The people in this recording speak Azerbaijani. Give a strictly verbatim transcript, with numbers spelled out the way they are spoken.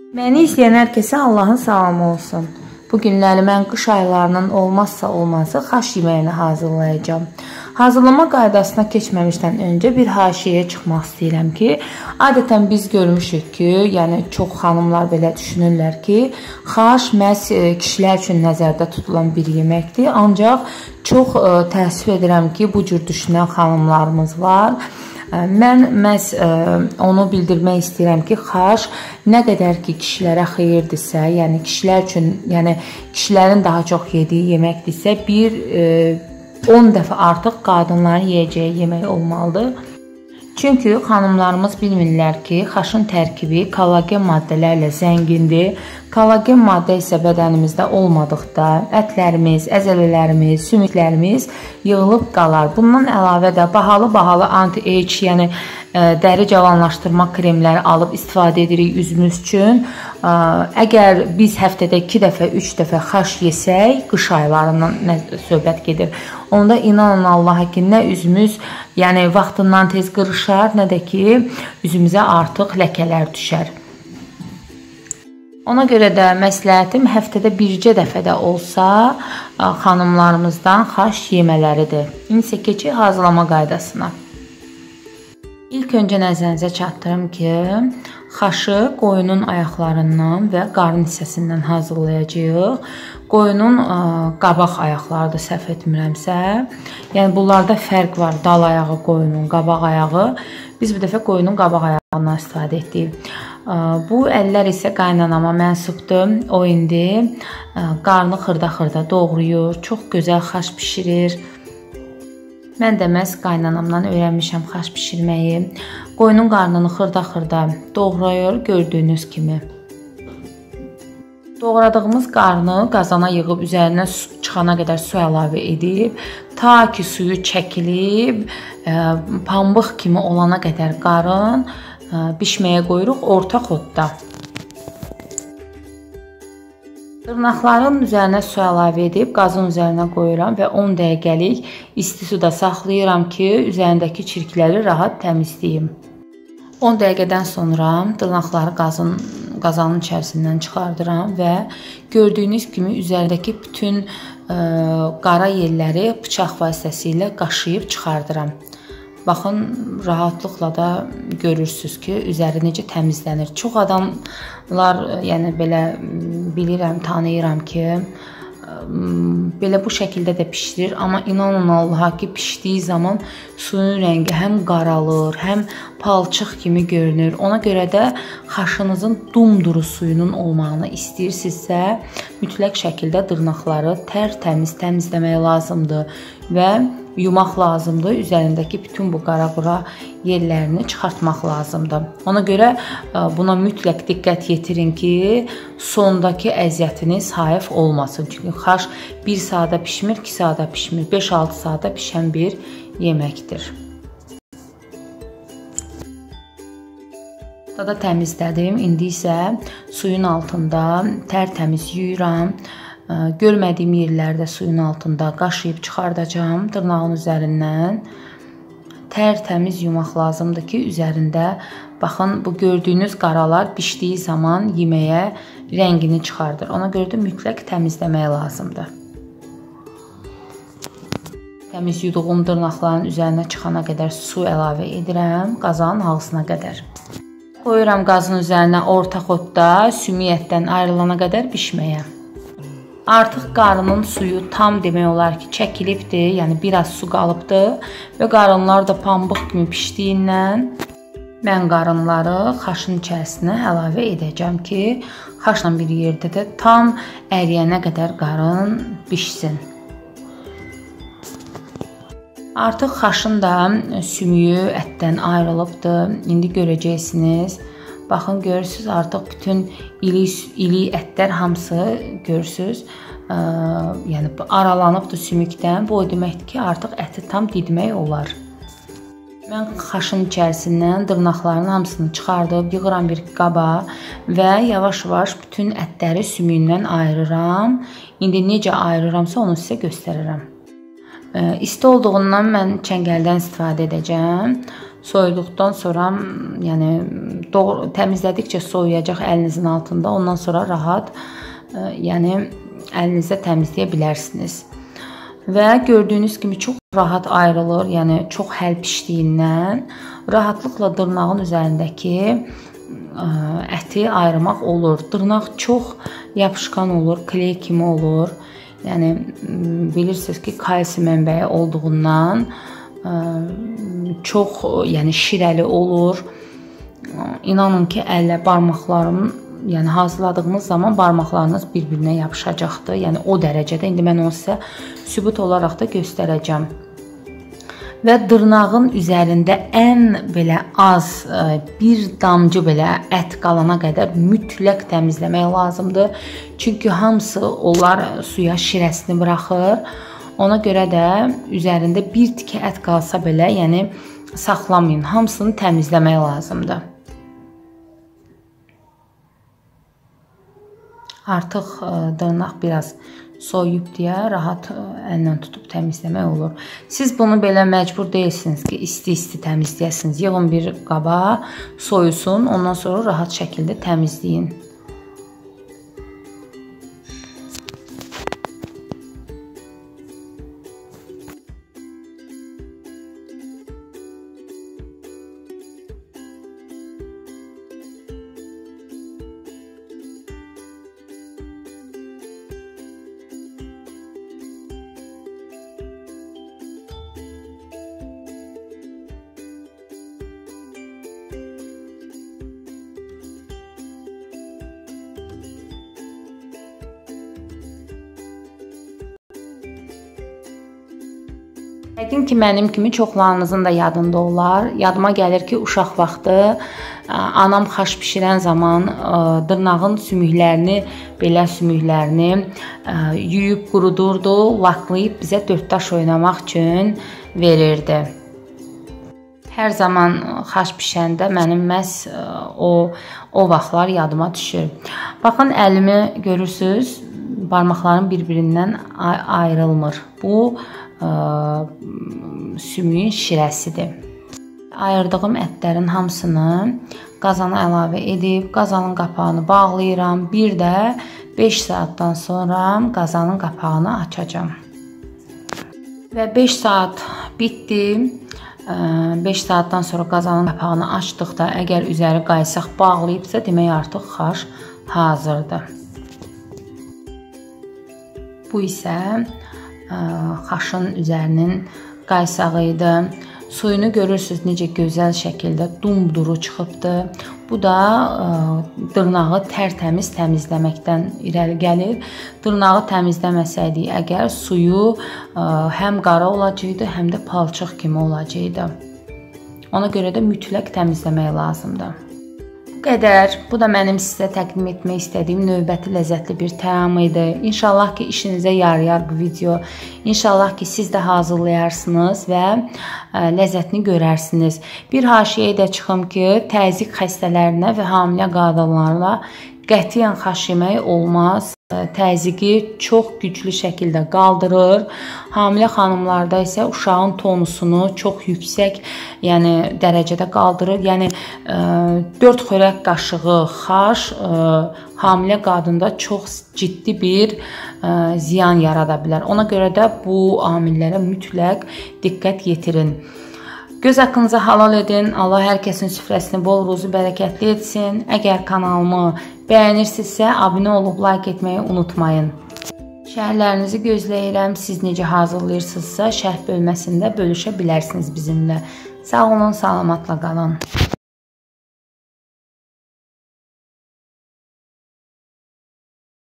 Məni izləyən hər kəsə Allahın salamı olsun. Bu günləri mən qış aylarının olmazsa olmazı xaş yeməyini hazırlayacağım. Hazırlama qaydasına keçməmişdən öncə bir haşiyəyə çıxmaq istəyirəm ki, adətən biz görmüşük ki, yəni çox xanımlar belə düşünürlər ki, xaş məhz kişilər üçün nəzərdə tutulan bir yeməkdir. Ancaq çox təəssüf edirəm ki, bu cür düşünən xanımlarımız var. Mən məhz onu bildirmək istəyirəm ki, xaş nə qədər ki kişilərə xeyirdirsə, yəni kişilər üçün, yəni kişilərin daha çox yediyi yeməkdirsə, bir on dəfə artıq qadınların yeyəcəyi yemək olmalıdır. Çünki xanımlarımız bilmirlər ki, xaşın tərkibi kollagen maddələrlə zəngindir. Kollagen maddə isə bədənimizdə olmadıqda ətlərimiz, əzələlərimiz, sümüklərimiz yığılıb qalar. Bundan əlavə də bahalı-bahalı anti-age, yəni dəri cavanlaşdırma kremləri alıb istifadə edirik üzümüz üçün. Əgər biz həftədə iki dəfə, üç dəfə xaş yesək, qış aylarından söhbət gedir. Onda inanın Allaha ki, nə üzümüz yəni vaxtından tez qırışar, nə də ki üzümüzə artıq ləkələr düşər. Ona görə də məsləhətim həftədə bircə dəfə də olsa xanımlarımızdan xaş yemələridir. İndi isə keçək hazırlama qaydasına. İlk öncə nəzərinizə çatdırım ki, xaşı qoyunun ayaqlarından və qarın hissəsindən hazırlayacağıq. Qoyunun qabaq ayaqlarıdır, səhv etmirəmsə. Yəni bunlarda fərq var, dal ayağı qoyunun, qabaq ayağı. Biz bu dəfə qoyunun qabaq ayağından istifadə etdik. Bu əllər isə qaynanama mənsubdur. O indi qarnı xırda-xırda doğrayır, çox gözəl xaş bişirir. Mən də məhz qaynanamdan öyrənmişəm xaş bişirməyi. Qoyunun qarnını xırda-xırda doğrayır, gördüyünüz kimi. Doğradığımız qarnı qazana yığıb üzərinə çıxana qədər su əlavə edib, ta ki suyu çəkilib, pambıq kimi olana qədər qarın bişməyə qoyuruq orta xodda. Dırnaqların üzərinə su əlavə edib qazın üzərinə qoyuram və on dəqiqəlik isti suda saxlayıram ki, üzərindəki çirkləri rahat təmizləyim. on dəqiqədən sonra dırnaqları qazın, qazanın içərisindən çıxardıram və gördüyünüz kimi üzərindəki bütün ə, qara yerləri bıçaq vasitəsilə qaşıyıb çıxardıram. Baxın, rahatlıqla da görürsünüz ki, üzəri necə təmizlənir. Çox adamlar, yəni belə bilirəm, tanıyıram ki, belə bu şəkildə də pişirir. Amma inanın Allaha ki, pişdiyi zaman suyun rəngi həm qaralır, həm palçıq kimi görünür. Ona görə də xaşınızın dumduru suyunun olmağını istəyirsinizsə, mütləq şəkildə dırnaqları tərtəmiz təmizləmək lazımdır və yumaq lazımdır. Üzərindəki bütün bu qara-qura yerlərini çıxartmaq lazımdır. Ona görə buna mütləq diqqət yetirin ki, sondakı əziyyətiniz hayf olmasın. Çünki xaş bir saata pişmir, iki saata pişmir, beş altı saata pişən bir yeməkdir. Dada təmizlədim. İndi isə suyun altında tərtəmiz yuyuram. Görmədiyim yerlərdə suyun altında qaşıyıb çıxardacağım dırnağın üzərindən. Tərtəmiz yumaq lazımdır ki, üzərində baxın, bu gördüyünüz qaralar bişdiyi zaman yeməyə rəngini çıxardır. Ona görə də mütləq təmizləmək lazımdır. Təmiz yuduğum dırnaqların üzərinə çıxana qədər su əlavə edirəm, qazanın ağzına qədər. Qoyuram qazın üzərinə orta xodda sümüyətdən ayrılana qədər bişməyə. Artıq qarının suyu tam demək olar ki, çəkilibdir, yəni biraz su qalıbdır və qarınlar da pambıq kimi pişdiyindən mən qarınları xaşın içərisinə əlavə edəcəm ki, xaşla bir yerdə də tam əriyənə qədər qarın bişsin. Artıq xaşın da sümüyü ətdən ayrılıbdır, indi görəcəksiniz. Baxın, görürsünüz, artıq bütün ili, ili ətlər hamısı görürsünüz, ə, yəni aralanıbdır sümükdən. Bu o deməkdir ki, artıq əti tam didmək olar. Mən xaşın içərisindən dırnaqların hamısını çıxardıb, yığıram bir qaba və yavaş-yavaş bütün ətləri sümüyündən ayırıram. İndi necə ayırıramsa onu sizə göstərirəm. İsti olduğundan mən çəngəldən istifadə edəcəm. Soyuduqdan sonra, yəni doğru, təmizlədikcə soyuyacaq əlinizin altında. Ondan sonra rahat, yəni əlinizdə təmizləyə bilərsiniz. Və gördüyünüz kimi çox rahat ayrılır, yəni çox həll pişdiyindən rahatlıqla dırnağın üzərindəki əti ayırmaq olur. Dırnaq çox yapışqan olur, kley kimi olur. Yəni bilirsiniz ki, kalsium mənbəyi olduğundan çox, yəni şirəli olur. İnanın ki, əllə barmaqlarım, yəni hazırladığınız zaman barmaqlarınız bir-birinə yapışacaqdır. Yəni o dərəcədə. İndi mən onu sizə sübut olaraq da göstərəcəm. Və dırnağın üzərində ən belə az bir damcı belə ət qalana qədər mütləq təmizləmək lazımdır. Çünki hamısı onlar suya şirəsini buraxır. Ona görə də üzərində bir tikə ət qalsa belə, yəni saxlamayın. Hamısını təmizləmək lazımdır. Artıq dırnaq biraz soyuyub deyə rahat əllə tutub təmizləmək olur. Siz bunu belə məcbur deyilsiniz ki, isti-isti təmizləyəsiniz. Yığın bir qaba, soyusun, ondan sonra rahat şəkildə təmizləyin. Yəqin ki, mənim kimi çoxlarınızın da yadında olar. Yadıma gəlir ki, uşaq vaxtı anam xaş bişirən zaman dırnağın sümüklərini, belə sümüklərini yuyub qurudurdu, laklayıb bizə dörddaş oynamaq üçün verirdi. Hər zaman xaş bişəndə mənim məhz o, o vaxtlar yadıma düşür. Baxın, əlimi görürsünüz, barmaqlarım bir-birindən ayrılmır. Bu sümüyün şirəsidir. Ayırdığım ətlərin hamısını qazana əlavə edib, qazanın qapağını bağlayıram. Bir də beş saatdan sonra qazanın qapağını açacağam. Və beş saat bitdi. beş saatdan sonra qazanın qapağını açdıqda, əgər üzəri qaysaq bağlayıbsa, demək artıq xaş hazırdır. Bu isə xaşın üzərinin qaysağı idi. Suyunu görürsünüz necə gözəl şəkildə dumduru çıxıbdır. Bu da dırnağı tərtəmiz təmizləməkdən irəli gəlir. Dırnağı təmizləməsəydik, əgər suyu həm qara olacaqdı, həm də palçıq kimi olacaqdı. Ona görə də mütləq təmizləmək lazımdır. Bu qədər. Bu da mənim sizə təqdim etmək istədiyim növbəti ləzzətli bir təam idi. İnşallah ki, işinizə yarayar bu video. İnşallah ki, siz də hazırlayarsınız və ləzzətini görərsiniz. Bir haşiyə də çıxım ki, təzyiq xəstələrinə və hamilə qadınlarla qətiyyən xaş yemək olmaz. Təzyiqi çox güclü şəkildə qaldırır. Hamilə xanımlarda isə uşağın tonusunu çox yüksək, yəni dərəcədə qaldırır. Yəni dörd xörək qaşığı xaş hamilə qadında çox ciddi bir ziyan yarada bilər. Ona görə də bu amillərə mütləq diqqət yetirin. Göz haqqınızı halal edin. Allah hər kəsin süfrəsini bol ruzu bərəkətli etsin. Əgər kanalımı bəyənirsinizsə, abunə olub like etməyi unutmayın. Şərhlərinizi gözləyirəm. Siz necə hazırlayırsınızsa, şərh bölməsində bölüşə bilərsiniz bizimlə. Sağ olun, salamatla qalın.